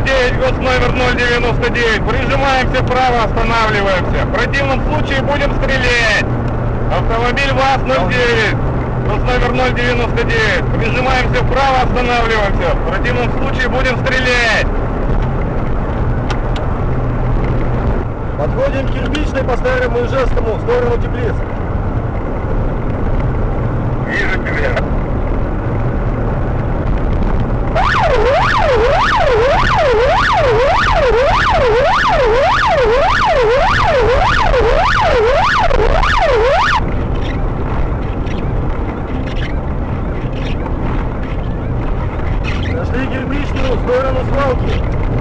099, госномер 099. Прижимаемся вправо, останавливаемся. В противном случае будем стрелять. Автомобиль ВАЗ-09, госномер 099. Прижимаемся вправо, останавливаемся. В противном случае будем стрелять. Подходим к Кирпичной по Старому Ижевскому в сторону теплиц. Вижу тебя. Нашли Кирпичную в сторону свалки.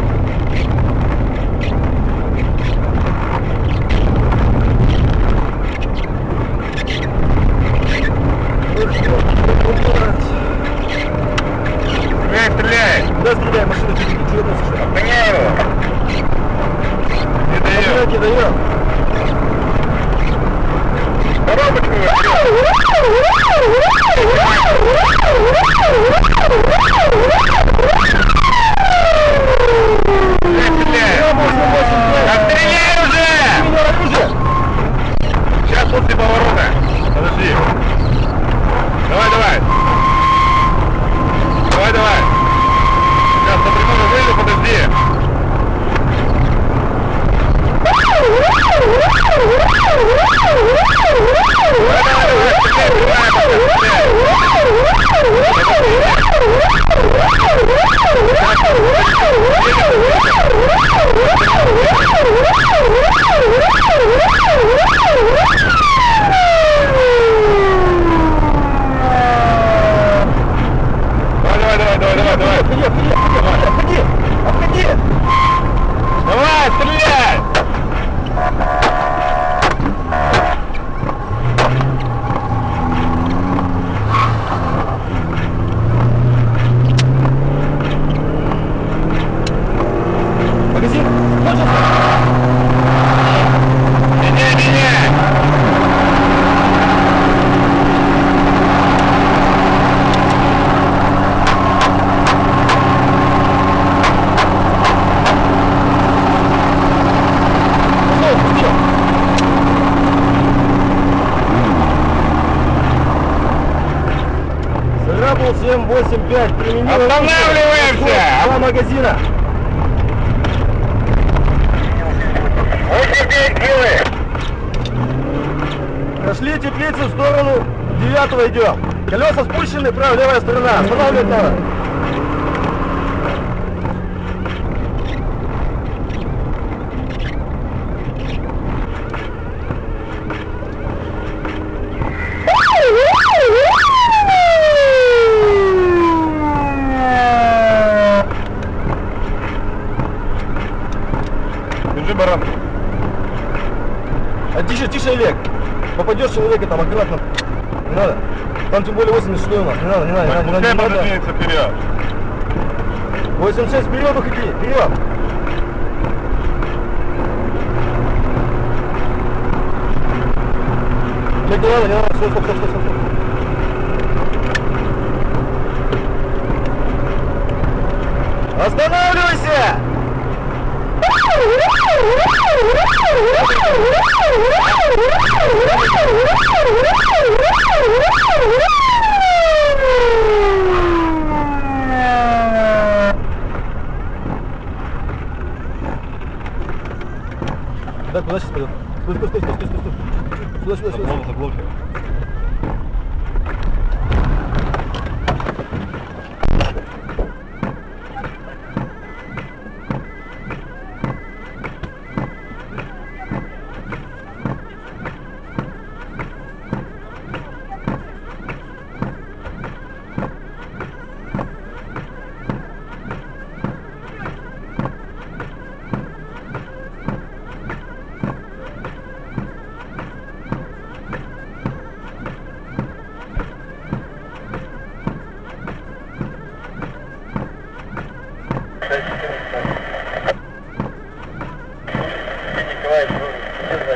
Стреляй! Куда стреляй? Машина чего носишь? Обгоняй его! Не даем! Не даем! Коробочку стреляй! Отстреляй уже! Сейчас после поворота. Подожди. Давай, давай. Давай, давай. Сейчас по прямому выйду, подожди. Давай, стреляй! Магазин! Меняй! Зарабул 785, применил... Останавливаемся! Два магазина! Прошли теплицу в сторону 9-го идем. Колеса спущены, правая, левая сторона. Останавливать надо. Держи, баран. А тише, тише, Олег. Попадешь человека там аккуратно. Не надо. Там тем более 86 у нас. Не надо, не надо, не надо. Пускай пододвинется вперед. 86 вперед уходи, вперед. Олег, не надо, не надо. Стоп, стоп, стоп, стоп, стоп. Останавливайся! Да, куда сейчас пойдет? Стой, стой, стой, стой, стой, стой. Сюда, сюда, сюда. Заблокировал. Николай,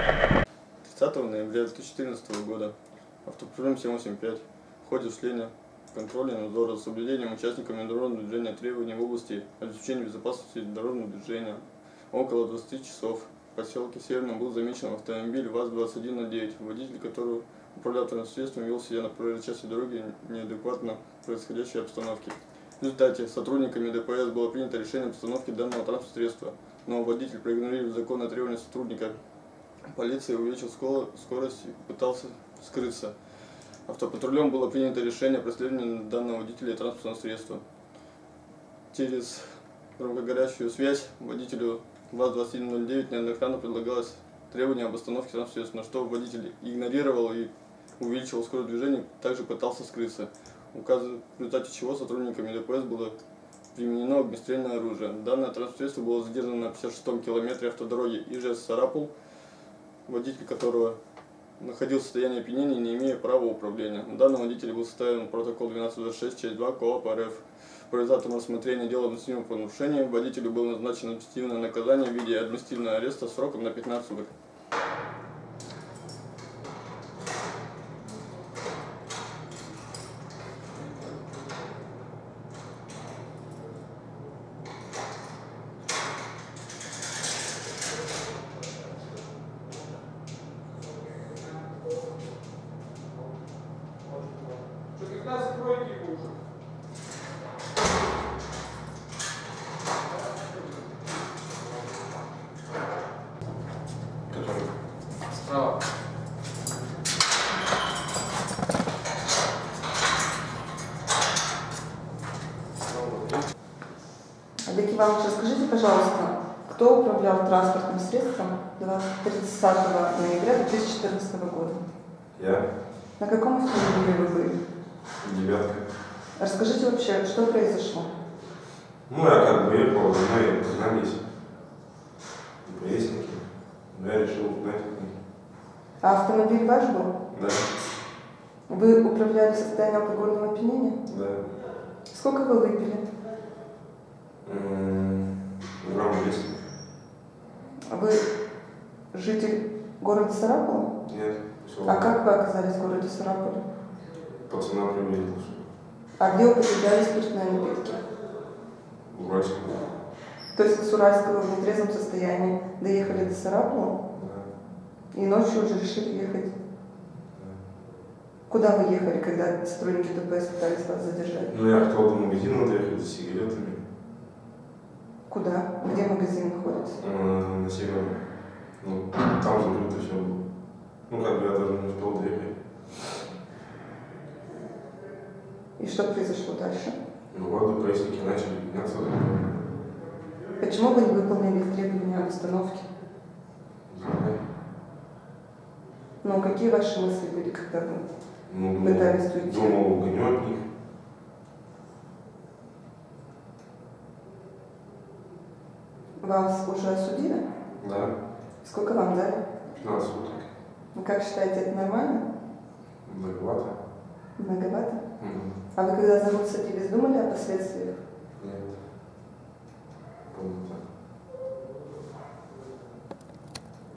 30 ноября 2014 года. Автопром 785. В ходе шления контроля и надзора за соблюдением участниками дорожного движения требований в области обеспечения безопасности дорожного движения. Около 20 часов в поселке Северном был замечен автомобиль ВАЗ-2109, водитель которого управлял транспортным средством, вел себя на проезжей части дороги неадекватно происходящей обстановке. В результате сотрудниками ДПС было принято решение об остановке данного транспортного средства, но водитель, проигнорировав законные требования сотрудника полиции, увеличил скорость и пытался скрыться. Автопатрулем было принято решение о преследовании данного водителя и транспортного средства. Через громкоговорящую связь водителю ВАЗ-2109 неоднократно предлагалось требование об остановке транспортного средства, на что водитель игнорировал и увеличивал скорость движения, также пытался скрыться. В результате чего сотрудниками ДПС было применено огнестрельное оружие. Данное транспортное средство было задержано на 56-м километре автодороги Ижевск-Сарапул, водитель которого находился в состоянии опьянения, не имея права управления. На данном водителе был составлен протокол 1226, часть 2 КоАП РФ. По результатам рассмотрения дела об административном правонарушении водителю было назначено административное наказание в виде административного ареста сроком на 15 суток. Справа. Олег Иванович, расскажите, пожалуйста, кто управлял транспортным средством 30 ноября 2014 года? Я. На каком автомобиле вы были? 9. Расскажите вообще, что произошло? Ну, я как бы ехал, за мной познались поездники. Я решил узнать от них. А автомобиль ваш был? Да. Вы управляли состоянием алкогольного опьянения? Да. Сколько вы выпили? Грамм 200. Вы житель города Сарапула? Нет. А как вы оказались в городе Сарапуле? Пацана привели. А где употребляли спиртные напитки? Уральского. То есть с Уральского в нетрезвом состоянии доехали до Сарапула? Да. И ночью уже решили ехать? Да. Куда вы ехали, когда сотрудники ДПС пытались вас задержать? Ну, я хотел до магазина доехать за сигаретами. Куда? Где магазин находится? На Северном. Ну, там закрыто все было. Ну, как бы я даже не успел доехать. И что произошло дальше? Ну, вот поездники начали меняться. Почему вы не выполнили требования об остановке? Не знаю. Ну, какие ваши мысли были, когда вы Ну, пытались уйти? думал, угоню от них. Вас уже осудили? Да. Сколько вам дали? 15 суток. Вы как считаете, это нормально? Многовато. Многовато? Мгм. А вы когда за руль садились, думали о последствиях? Нет.